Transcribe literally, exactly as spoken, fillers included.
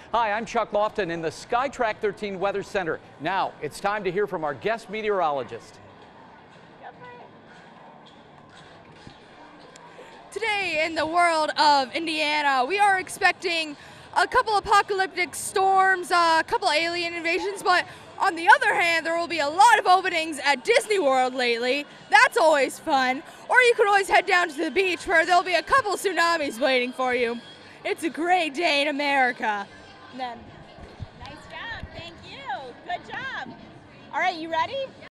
Hi, I'm Chuck Lofton in the SkyTrack thirteen Weather Center. Now it's time to hear from our guest meteorologist. Today in the world of Indiana, we are expecting a couple apocalyptic storms, a couple alien invasions, but on the other hand, there will be a lot of openings at Disney World lately. That's always fun. Or you could always head down to the beach where there'll be a couple tsunamis waiting for you. It's a great day in America. And then Nice job. Thank you. Good job. All right, you ready?